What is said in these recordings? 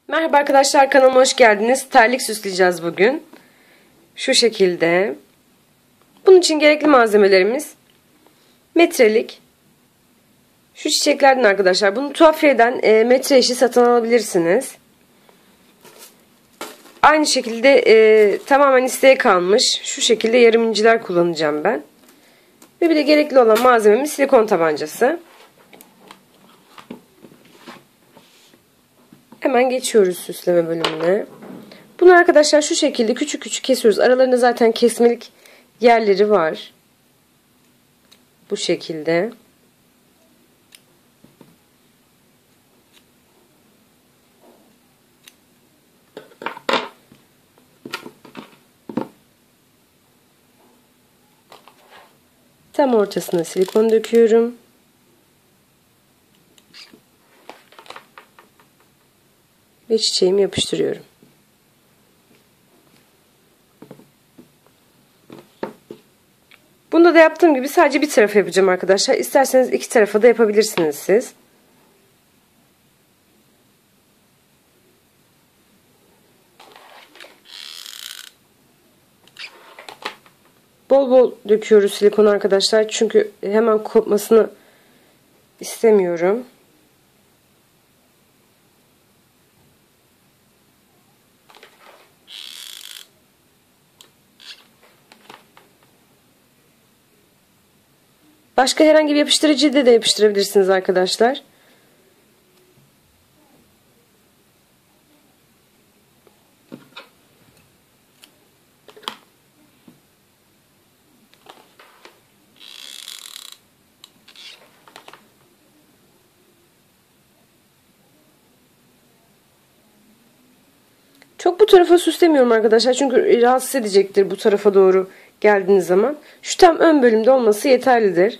Merhaba arkadaşlar, kanalıma hoş geldiniz. Terlik süsleyeceğiz bugün. Şu şekilde. Bunun için gerekli malzemelerimiz metrelik. Şu çiçeklerden arkadaşlar. Bunu tuhafiyeden metre eşi satın alabilirsiniz. Aynı şekilde tamamen isteğe kalmış. Şu şekilde yarım inciler kullanacağım ben. Ve bir de gerekli olan malzememiz silikon tabancası. Hemen geçiyoruz süsleme bölümüne. Bunu arkadaşlar şu şekilde küçük küçük kesiyoruz. Aralarında zaten kesmelik yerleri var. Bu şekilde. Tam ortasına silikon döküyorum. Ve çiçeğimi yapıştırıyorum. Bunda da yaptığım gibi sadece bir tarafı yapacağım arkadaşlar. İsterseniz iki tarafa da yapabilirsiniz siz. Bol bol döküyoruz silikonu arkadaşlar. Çünkü hemen kopmasını istemiyorum. Başka herhangi bir yapıştırıcıyla de yapıştırabilirsiniz arkadaşlar. Çok bu tarafa süslemiyorum arkadaşlar. Çünkü rahatsız edecektir bu tarafa doğru geldiğiniz zaman. Şu tam ön bölümde olması yeterlidir.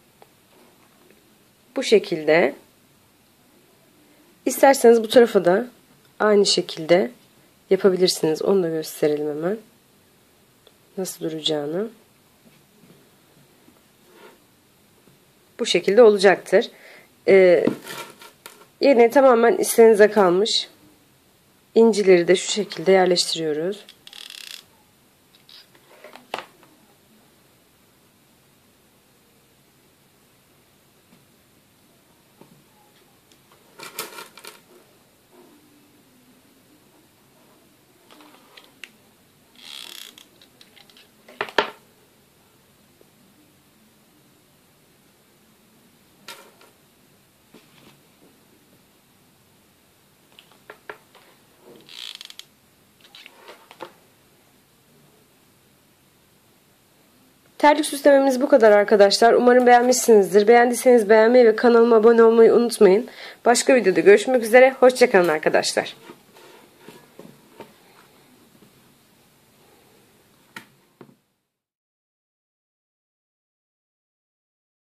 Bu şekilde. İsterseniz bu tarafa da aynı şekilde yapabilirsiniz. Onu da gösterelim hemen. Nasıl duracağını. Bu şekilde olacaktır. Yine tamamen isteğinize kalmış. İncileri de şu şekilde yerleştiriyoruz. Terlik süslememiz bu kadar arkadaşlar. Umarım beğenmişsinizdir. Beğendiyseniz beğenmeyi ve kanalıma abone olmayı unutmayın. Başka videoda görüşmek üzere. Hoşça kalın arkadaşlar.